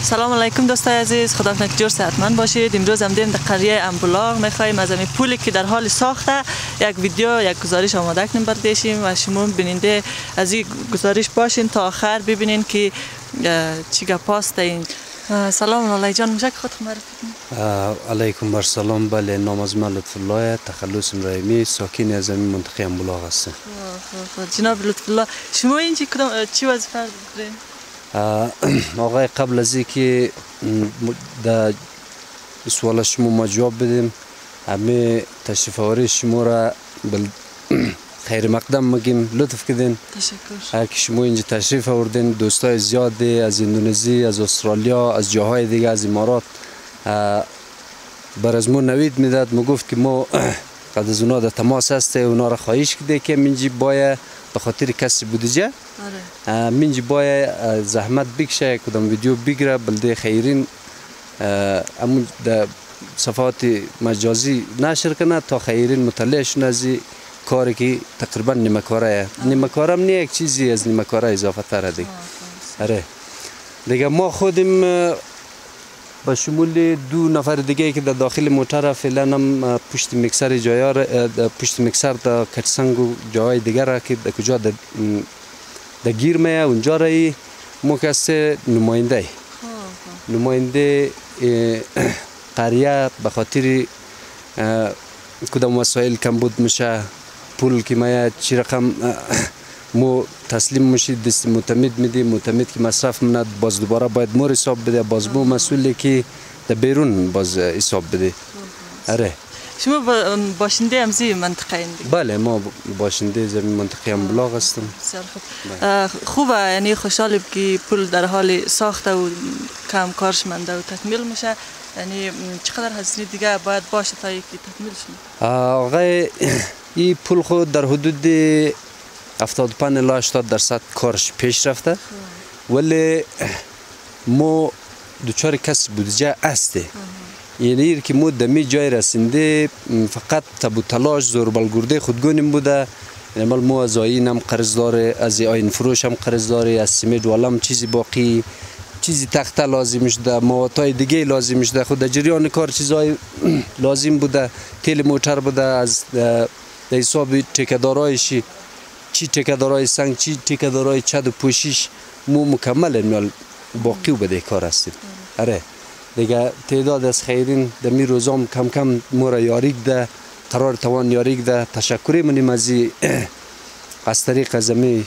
سلام علیکم دوستای عزیز، خدا کنه که جور صحتمند باشید. امروز هم دیم در قریه امبلاغ میخوایم از این پولی که در حال ساخته یک ویدیو یک گزارش آماده کنیم برداشتیم و شما بیننده از این گزارش باشین تا آخر ببینین که چی گپاست. این سلام علی جان، میشه که خود معرفی کنید؟ علیکم بر سلام. بله، نام از من لطف الله تخلص رحیمی، ساکن از این منطقه امبلاغ هستم. جناب لطف الله، شما اینجا چی وظیفه دارین؟ آقای قبل از اینکه در سوال شما ما جواب بدیم، همه تشریف آوری شما را خیر مقدم میگیم، لطف کردین. تشکر. که شما اینجا تشریف آوردین، دوستای زیادی از اندونزی، از استرالیا، از جاهای دیگه، از امارات بر از ما نوید میداد. ما گفت که ما قد از اونا در تماس هسته، اونا را خواهش کرده که منجی باید به خاطر کسی بودجه منجی باید زحمت بکشه، کدام ویدیو بگیره بلده خیرین امون در صفحات مجازی نشر کنه تا خیرین مطلع شونه از کاری که تقریبا نیمکاره نیمکاره هم نه، یک چیزی از نیمکاره اضافه تره دیگه. آره دیگه ما خودیم با شمول 2 نفر دیگه که در داخل موتر فعلا هم پشت میکسر جایار، پشت میکسر در کچسنگ و جای دیگر را که در کجا در گیر میه اونجا رایی ما کسی نماینده قریه به خاطر کدام وسایل کم بود میشه، پول که میه چی رقم مو تسلیم میشید، دست معتمد میدیم، معتمد که مصرف مند باز دوباره باید مور حساب بده، باز مو مسئولی که در بیرون باز حساب بده. اره شما باشنده همزی منطقه این دیگه؟ بله، ما باشنده زمین منطقه امبلاغ هستم. خوبه، یعنی خوشحالیم که پول در حال ساخته و کم کارش منده و تکمیل میشه. یعنی چقدر هزینه دیگه باید باشه تا یکی تکمیل شه؟ آقای این پول خود در حدود 75 الی 80% کارش پیش رفته، ولی ما دوچار کس بودجه هسته. یعنی که ما دمی جای رسنده فقط تبو تلاش زور بلگرده خودگونیم بوده. یعنی ما از آیین هم قرض داره، از آیین فروش هم قرض داره، از سمید والم چیزی باقی، چیزی تخته لازم شده، مواتای دیگه لازم شده، خود در جریان کار چیزای لازم بوده، تیل موتر بوده، از در حساب ټیکه‌دارایشی، چی ټیکه‌دارای سنگ، چی ټیکه‌دارای چد و پوشش مو مکمل میال باقی و بده کار هستیم. اره دیگه تعداد از خیرین دمی روزام کم کم مورا یاریک ده، قرار توان یاریک ده. تشکری منیم از طریق از امی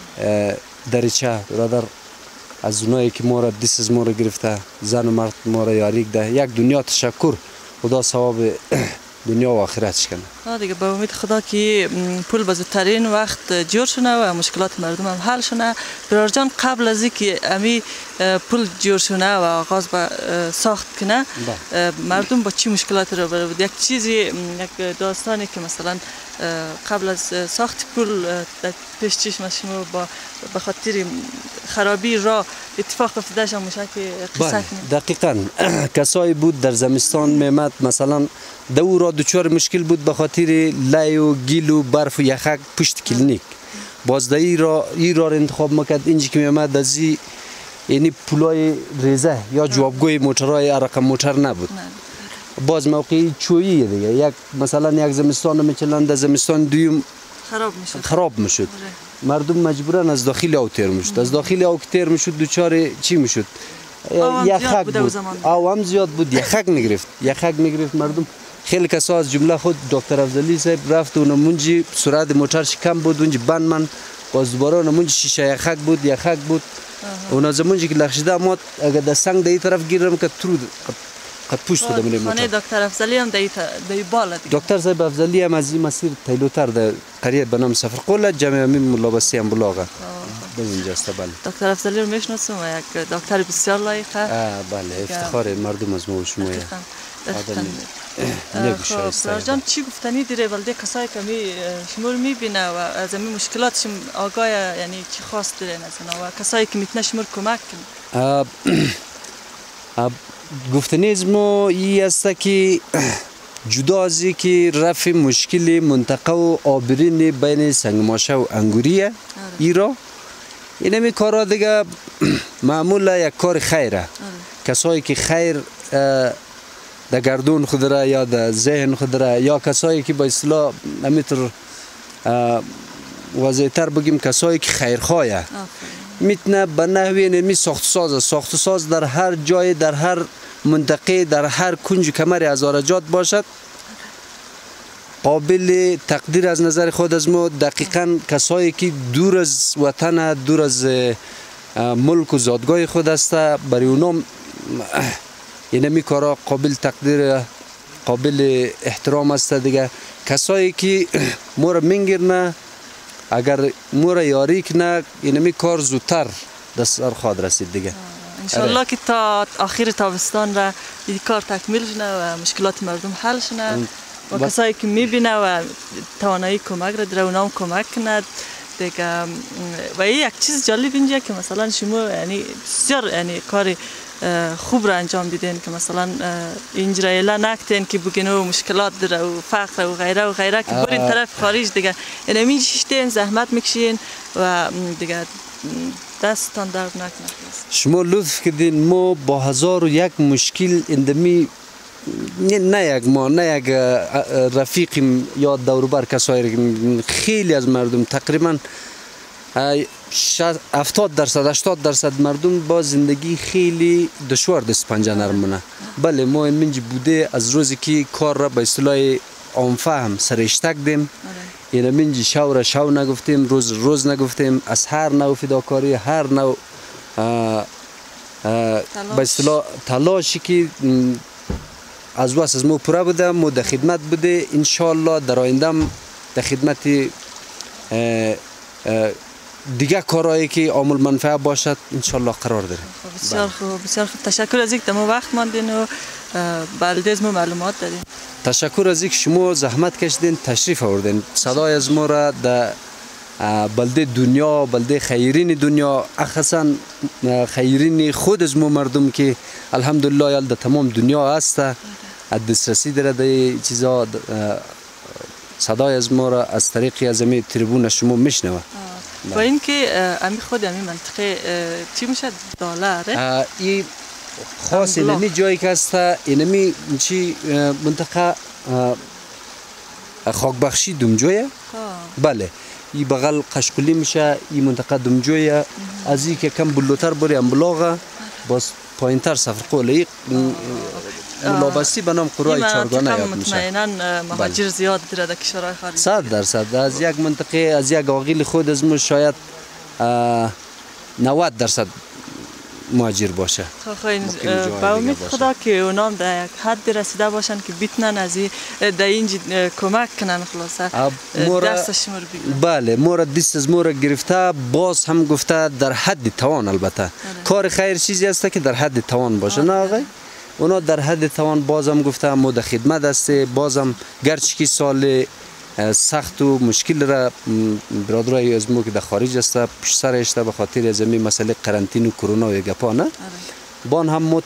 دریچه برادر، از اونایی که ما را دست از ما را گرفته، زن و مرد ما را یاریک ده. یک دنیا تشکر، خدا ثواب دنیا و آخرتش کنه. دیگه با امید خدا که پول به زودترین وقت جور شونه و مشکلات مردم هم حل شونه. برادر جان، قبل از اینکه امی پول جور شونه و آغاز به ساخت کنه، مردم با چی مشکلاتی رو برای بود؟ یک چیزی، یک داستانی که مثلا قبل از ساخت پول در پیش چشم شما به خاطر خرابی راه اتفاق افتاده شما میشه که قصه کنید؟ دقیقاً کسایی بود در زمستان میمد مثلا دو را دوچار مشکل بود به خاطر لی و گیل و برف و یخک پشت کلینیک. باز در ای را انتخاب میکرد اینجا که میمد از یعنی پولای ریزه یا جوابگوی موترهای رقم موتر نبود. باز موقعی چویی دیگه، یک مثلا یک زمستان میچلند، در زمستان دویم خراب میشد. مردم مجبورن از داخل او تیر میشد، از داخل او تیر میشد دوچار چی میشد؟ یخک بود، او هم زیاد بود، یخک میگرفت مردم. خیلی کسا از جمله خود دکتر افضلی صاحب رفت و نمونجی سرعت موترش کم بود، اونجی بند من باز دوباره نمونجی شیشه یخک بود. اونا زمونجی که لخشیده ما اگر در سنگ در طرف گیرم که ترود قد پوشت دادم موتر. خانه دکتر افضلی هم در بالا دیگه. دکتر صاحب افضلی هم از این مسیر تیلوتر در قریه به نام سفرقله جمع امین ملابسی امبلاغه در اینجاست. بله، دکتر افضلی رو میشناسم و یک دکتر بسیار لایقه. بله، افتخار مردم از ما و شما. برادر جان، چی گفتنی دیره ولده کسایی که شما رو میبینه و از این مشکلاتش آگاه، یعنی چی خواست دیره نزنه و کسایی که میتونه شما رو کمک کنه؟ گفتنی از ما ای است که جدا از که رفع مشکل منطقه و آبرین بین سنگماشه و انگوریه ای را، این همی کارا دیگه معمولا یک کار خیره. کسایی که خیر در گردون خود را یا در ذهن خود را یا کسایی که با اصطلاح همینطور واضح‌تر بگیم کسایی که خیرخواه میتونه به نحوی نمی ساخت ساز در هر جای در هر منطقه در هر کنج کمر هزارجات باشد قابل تقدیر از نظر خود از ما دقیقاً کسایی که دور از وطن دور از ملک و زادگاه خود است برای اونام اینمی کارا قابل تقدیر قابل احترام است دیگه کسایی که ما را منگیرنه اگر ما را یاری کنه اینمی کار زودتر دست سر خواهد رسید دیگه انشالله که تا آخر تابستان را این کار تکمیل شنه و مشکلات مردم حل شنه و کسایی که میبینه و توانایی کمک را در اونام کمک کند دیگه و یک چیز جالب اینجا که مثلا شما یعنی بسیار یعنی کار خوب را انجام دیدین که مثلا اینجا اعلان نکتین که بگین و مشکلات داره و فقر و غیره که برین طرف خارج دیگه یعنی میشتین زحمت میکشین و دیگه دستان درد نکنه شما لطف کردین ما با 1001 مشکل اندمی نه یک رفیقیم یا دوروبر کسایی خیلی از مردم تقریبا 70% مردم با زندگی خیلی دشوار دست پنجه نرمونه بله ما منج بوده از روزی که کار را به اصطلاح عامفهم سرشتک دیم یعنی منج شو را شو نگفتیم روز نگفتیم از هر نوع فداکاری هر نوع به اصطلاح تلاشی که از واس از ما پورا بوده ما در خدمت بوده انشالله در آینده در خدمت دیگه کارهایی که عامل منفعه باشد انشالله قرار داریم بسیار خوب تشکر از اینکه ما وقت ماندین و بلده از ما معلومات دادین تشکر از اینکه شما زحمت کشیدین تشریف آوردین صدای از ما را در بلده دنیا بلده خیرین دنیا اخصا خیرین خود از ما مردم که الحمدلله یال در تمام دنیا هست دسترسی داره در چیزا صدای از ما را از طریق از این تریبون شما میشنوه و اینکه امی خود امی منطقه چی میشه دالره این خاص اینمی جایی که هست اینمی چی منطقه خاکبخشی دمجویه بله این بغل قشقلی میشه این منطقه دمجویه از این که کم بلوتر بری امبلاغه باز پایینتر سفر قوله ملابسی به نام قرای چارگانه یاد میشه مطمئنا مهاجر زیاد داره در کشورهای خارجی 100% از یک منطقه از یک آقیل خود از ما شاید 90% مهاجر باشه با امید خدا که اونام در یک حد رسیده باشن که بتونن از در اینجا کمک کنن خلاصه دستش مور بگیرن بله مورا دست از مورا گرفته باز هم گفته در حد توان البته کار خیر چیزی است که در حد توان باشه نه آقای اونا در حد توان بازم گفته ما در خدمت است بازم گرچه که سال سخت و مشکل را برادرای از ما که در خارج است پشت سرش به خاطر از این مسئله قرنطینه و کرونا و گپا نه بان هم ما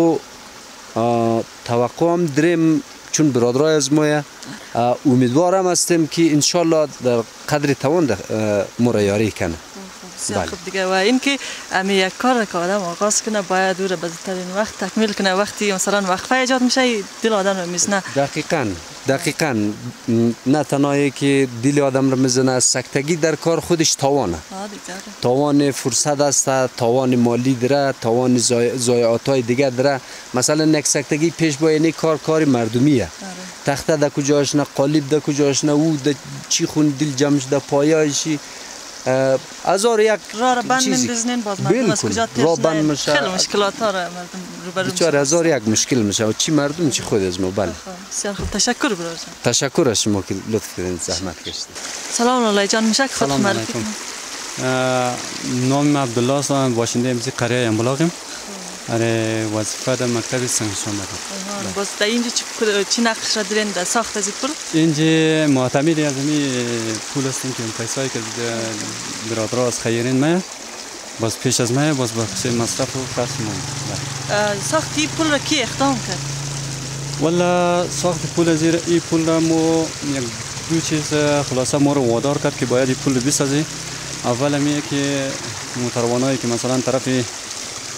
توقع هم دریم چون برادرای از ما امیدوارم هستیم که انشالله در قدر توان ما را یاری کنه بسیار خوب دیگه و اینکه امی یک کار که آدم آغاز کنه باید دور بزرگترین وقت تکمیل کنه وقتی مثلا وقفه ایجاد میشه دل آدم رو میزنه دقیقاً نه تنهایی که دل آدم رو میزنه سکتگی در کار خودش تاوانه تاوان فرصت است تاوان مالی داره تاوان ضایعات دیگه داره مثلا یک سکتگی پیش باید کار مردمیه تخته در کجاش نه قالب در کجاش نه او در چی خون دل جمع شده پایایشی هزار یک راه بند می‌بزنین باز مردم از کجا ترسنه خیلی مشکلات ها را مردم روبرو میشن هزار یک مشکل میشه و چی مردم چی خود از ما بله بسیار خوب تشکر برادر تشکر از شما که لطف کردین زحمت کشیدین سلام علیکم جان مشک خدمت علیکم نام عبدالله هستم باشنده امروزی قریه امبلاغیم اره وظیفه در مکتب سنگشان دارم باز در اینجا چی نقش را دارین در ساخت از این پول؟ اینجا معتمدی از این پول هستیم که پیسایی که برادرها از خیرین ما باز پیش از ما باز بخش مصرف و خرج ما ساخت این پول را کی اقدام کرد؟ والا ساخت پول از این پول را ما یک دو چیز خلاصه ما رو وادار کرد که باید این پول بسازی اول همیه که موتروانایی که مثلا طرف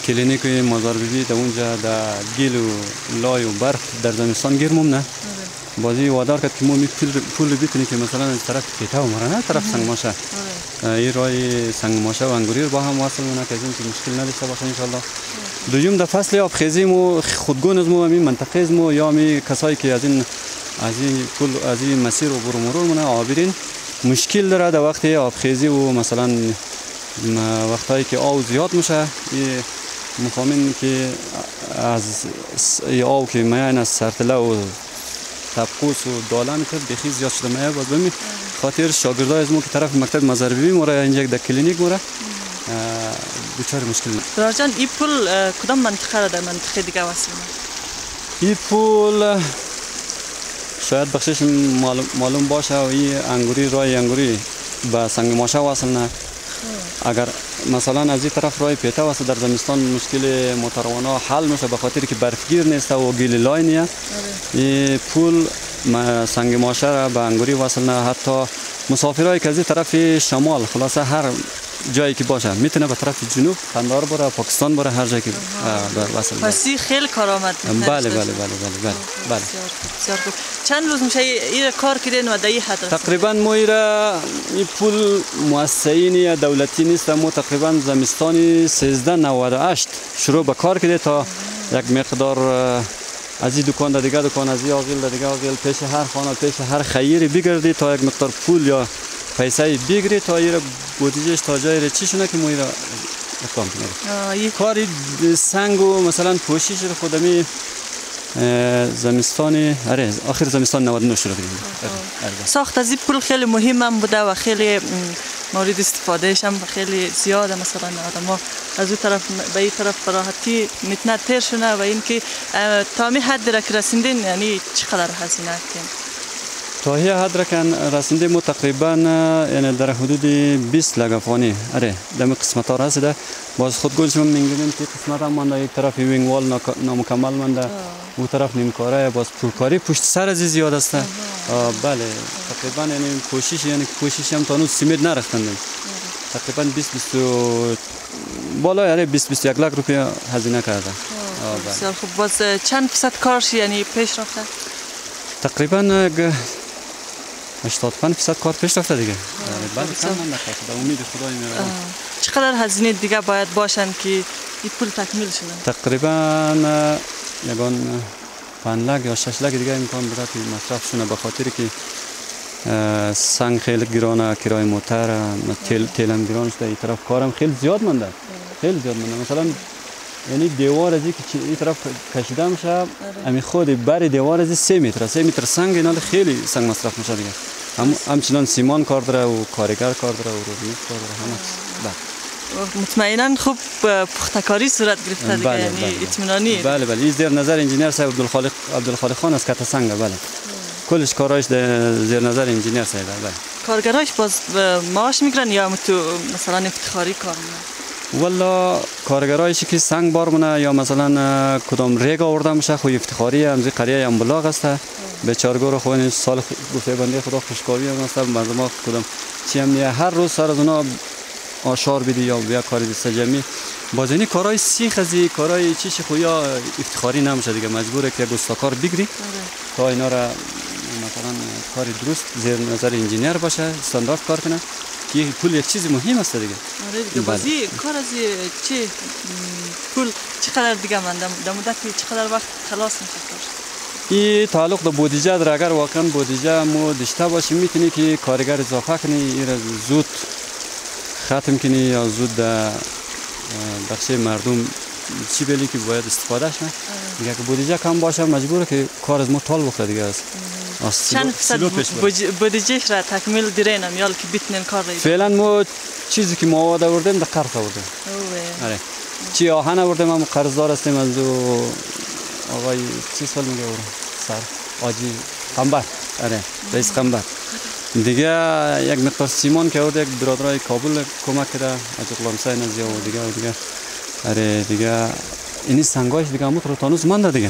کلینیک مزار بیبی در اونجا در گل و لای و برف در زمستان گرمم نه بازی وادار کرد که ما می پول بیتونی که مثلا از طرف پیتا و مرانه طرف سنگ ماشه این رای سنگ ماشه و انگوری رو با هم واصل مونه که از این که مشکل نداشته باشه انشالله. دوم در فصل آبخیزی مو خودگون از مو همین منطقه از مو یا می کسایی که از این پول از این مسیر و برو مرور مونه عابرین مشکل داره در وقت آبخیزی و مثلا وقتایی که آب زیاد میشه مفهومین که از آب که میان از سرتله و تبقوس و داله میکرد بخی زیاد شده میاد باز بمی خاطر شاگردای از ما که طرف مکتب مزار بیبی موره اینجا در کلینیک موره دچار مشکل برار جان این پول کدام منطقه را در منطقه دیگه وصل این پول شاید بخشش معلوم باشه و این انگوری رای انگوری به سنگ ماشه وصل نه اگر مثلا از این طرف رای پیتا واسه در زمستان مشکل موتروانا حل میشه به خاطر که برفگیر نیست و گل لای نیه این پول سنگ ماشه را به انگوری وصل نه حتی مسافرای که از این طرف شمال خلاصه هر جایی که باشه میتونه به طرف جنوب قندهار بره پاکستان بره هر جایی که وصل بشه. پس خیلی کارآمد بله. بسیار خوب. چند روز میشه این کار کردین و در این حد تقریبا ما این پول مؤسسه‌ای دولتی نیست ما تقریبا زمستان 1398 شروع به کار کرده تا یک مقدار از این دکان دیگه دکان از این آقیل دیگه آقیل پیش هر خانه پیش هر خیری بگردی تا یک مقدار پول یا پیسه بگیری تا ایره بودجهش تا جای چی شونه که ما ایره اقدام کنیم کاری سنگ و مثلا پوشش خودمی زمستان آخر زمستان 99 شروع کردیم. ساخت از این پول خیلی مهم هم بوده و خیلی مورد استفادهش هم خیلی زیاده مثلا آدم‌ها از اون طرف به این طرف براحتی میتونه تیر شونه و اینکه تا می حد را که رسیدین یعنی چقدر هزینه کردین؟ تا هی حد را که رسیدیم ما تقریبا یعنی در حدود 20 لک افغانی دم قسمت ها رسیده باز خود گلش من میگیم که قسمت هم مانده یک طرف وینگ وال نامکمل مانده اون طرف نیمکاره باز پولکاری پشت سر از زیاد است بله تقریبا یعنی کوشش هم تا هنوز سیمت نرفتند تقریبا 20 بالا یعنی 20 21 لک روپیه هزینه کرده بسیار خوب باز چند فیصد کارش یعنی پیش رفته تقریبا 85% کار پیش رفته دیگه بعد کم هم نخواهد به امید خدای میرم چقدر هزینه دیگه باید باشن که این پول تکمیل شده؟ تقریبا یگان 5 لک یا 6 لک دیگه امکان بوده که مصرف شونه به خاطر که سنگ خیلی گرانه کرای موتر تیل هم گران شده این طرف کارم خیلی زیاد مونده مثلا یعنی دیوار ازی که این طرف کشیده میشه امی خود بر دیوار ازی 3 متر سنگ اینا خیلی سنگ مصرف میشه دیگه همچنان سیمان کار داره و کارگر کار داره و روزمیز کار داره همه مطمئنا خوب پختکاری صورت گرفته دیگه یعنی اطمینانی بله این زیر نظر انجینیر صاحب عبدالخالق خان از کت سنگ بله کلش کارایش زیر نظر انجینیر صاحب بله کارگرایش باز معاش میگیرن یا مثلا افتخاری کار میکنن والا کارگرایشی که سنگ بار مونه یا مثلا کدام ریگ آورده میشه خو افتخاری همزی قریه هم بلاغ است بیچارگو رو خوین سال گفته بنده خدا خوشکاوی هم است مردم کدام چی هم نیه هر روز سر از اونا آشار بیدی یا بیا کاری دست جمعی باز اینی کارهای سیخ ازی کارهای چیش خویا افتخاری نمیشه دیگه مجبوره که گستاکار بگیری تا اینا را مثلا کاری درست زیر نظر انجینیر باشه استاندارد کار کنه که پول یک چیز مهم است دیگه آره دیگه بازی کار از چی پول چقدر دیگه من در مدت چقدر وقت خلاص میشه این تعلق به بودجه در اگر واقعا بودجه مو داشته باشیم میتونی که کارگر اضافه کنی این زود ختم کنی یا زود بخش مردم چی بلی که باید استفاده شن دیگه که بودجه کم باشه مجبوره که کار از ما طول بخوره دیگه است چند فیصد بودجهش را تکمیل دیرینم یا که بتونین کار را فعلا ما چیزی که ما آوردیم در قرض آوردیم آره چی آهن آوردیم هم قرضدار هستیم از آقای چی سال میگه اورو سر آجی قنبر آره رئیس قنبر دیگه یک مقدار سیمان که آورد یک برادرای کابل کمک کرده از غلام حسین از دیگه آره دیگه اینی سنگایش دیگه همون رو تانوز مانده دیگه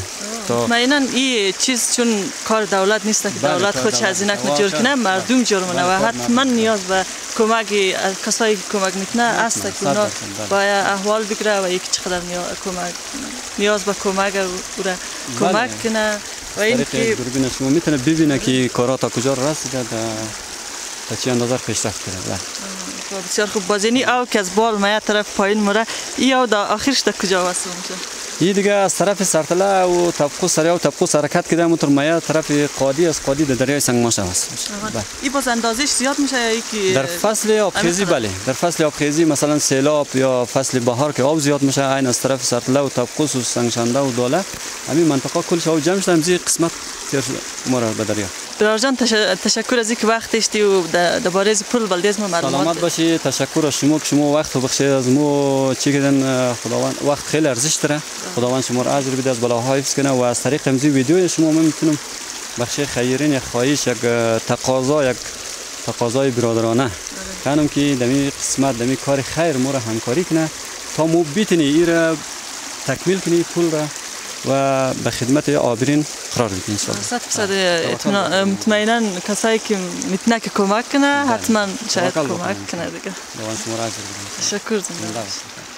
تا مطمئنا این چیز چون کار دولت نیست که دولت خود هزینه کنه جور کنه مردم جور منه و حتما نیاز به کمک کسایی که کمک میکنه است که اونا باید احوال بگیره و یکی چقدر نیاز به کمک او را کمک کنه و این که دوربین شما میتونه ببینه که کارا تا کجا رسیده تا چه اندازه پیشرفت کرده. بسیار خوب. بازینی او که از بال مایه طرف پایین مره ای او دا آخرش دا کجا وصل میشه؟ این دیگه از طرف سرتله و طبقه سریا و طبقه حرکت کرده موتور مایه طرف قادی از قادی در دریای سنگماشه وصل میشه. این باز اندازش زیاد میشه یا یکی در فصل آبخیزی بله در فصل آبخیزی مثلا سیلاب یا فصل بهار که آب زیاد میشه این از طرف سرتله و طبقه و سنگشنده و دوله همین منطقه کلش آب جمع شده همزی قسمت تیر مره به دریا. برار جان تشکر از اینکه وقت داشتی و درباره از پل بلدیز ما معلومات سلامت باشی. تشکر از شما که شما وقت بخشید از ما چی کردن. خداوند وقت خیلی ارزش داره. خداوند شما را اجر بده از بلاها حفظ کنه و از طریق همزی ویدیو شما من میتونم بخش خیرین یک خواهش یک تقاضای برادرانه کنم که دمی قسمت دمی کار خیر ما را همکاری کنه تا ما بتونی این را تکمیل کنی پل را و به خدمت عابرین قرار بدین ان شاء الله. مطمئنا کسایی که میتونه که کمک کنه حتما شاید کمک کنه دیگه. شما را اجر بدین. تشکر.